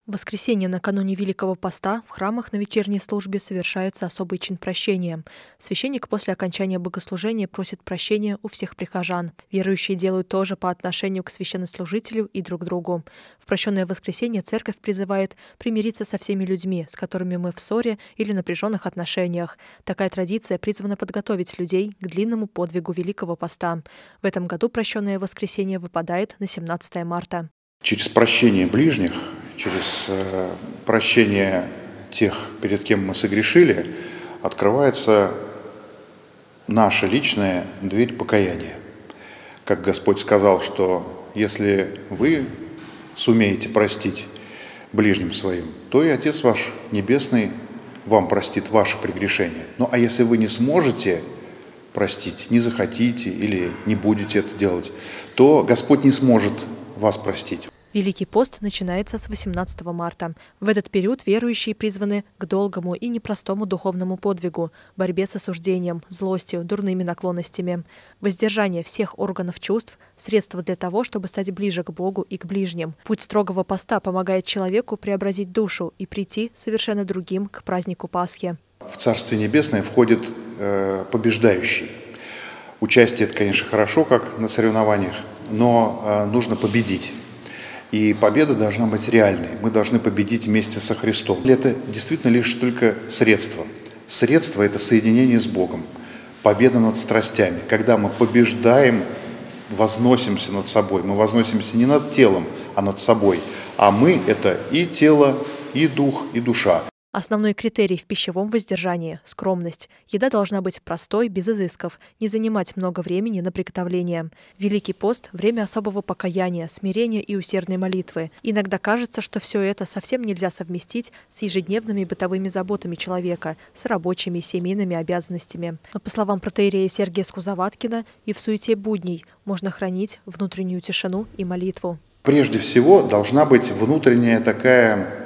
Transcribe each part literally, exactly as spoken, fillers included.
В воскресенье накануне Великого Поста в храмах на вечерней службе совершается особый чин прощения. Священник после окончания богослужения просит прощения у всех прихожан. Верующие делают то же по отношению к священнослужителю и друг другу. В прощенное воскресенье церковь призывает примириться со всеми людьми, с которыми мы в ссоре или напряженных отношениях. Такая традиция призвана подготовить людей к длинному подвигу Великого Поста. В этом году прощенное воскресенье выпадает на семнадцатое марта. Через прощение ближних, через э, прощение тех, перед кем мы согрешили, открывается наша личная дверь покаяния. Как Господь сказал, что если вы сумеете простить ближним своим, то и Отец ваш Небесный вам простит ваши прегрешения. Ну а если вы не сможете простить, не захотите или не будете это делать, то Господь не сможет вас простить. Великий пост начинается с восемнадцатого марта. В этот период верующие призваны к долгому и непростому духовному подвигу, борьбе с осуждением, злостью, дурными наклонностями. Воздержание всех органов чувств – средство для того, чтобы стать ближе к Богу и к ближним. Путь строгого поста помогает человеку преобразить душу и прийти совершенно другим к празднику Пасхи. В Царствие Небесное входит э, побеждающий. Участие – это, конечно, хорошо, как на соревнованиях, но э, нужно победить. И победа должна быть реальной. Мы должны победить вместе со Христом. Это действительно лишь только средство. Средство – это соединение с Богом, победа над страстями. Когда мы побеждаем, возносимся над собой. Мы возносимся не над телом, а над собой. А мы – это и тело, и дух, и душа. Основной критерий в пищевом воздержании – скромность. Еда должна быть простой, без изысков, не занимать много времени на приготовление. Великий пост – время особого покаяния, смирения и усердной молитвы. Иногда кажется, что все это совсем нельзя совместить с ежедневными бытовыми заботами человека, с рабочими, семейными обязанностями. Но, по словам протоиерея Сергия Скузоваткина, и в суете будней можно хранить внутреннюю тишину и молитву. Прежде всего должна быть внутренняя такая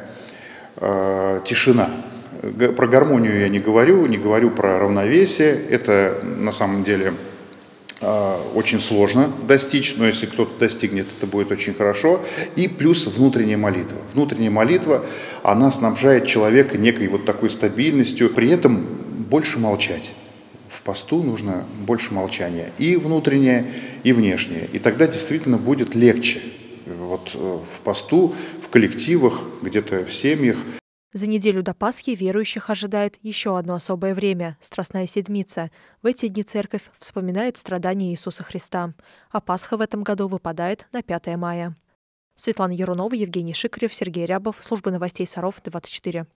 тишина. Про гармонию я не говорю, не говорю про равновесие. Это на самом деле очень сложно достичь, но если кто-то достигнет, это будет очень хорошо. И плюс внутренняя молитва. Внутренняя молитва, она снабжает человека некой вот такой стабильностью, при этом больше молчать. В посту нужно больше молчания. И внутреннее, и внешнее. И тогда действительно будет легче. Вот в посту, в коллективах, где-то в семьях. За неделю до Пасхи верующих ожидает еще одно особое время – Страстная Седмица. В эти дни церковь вспоминает страдания Иисуса Христа. А Пасха в этом году выпадает на пятое мая. Светлана Ярунова, Евгений Шикарев, Сергей Рябов. Служба новостей Саров, двадцать четыре.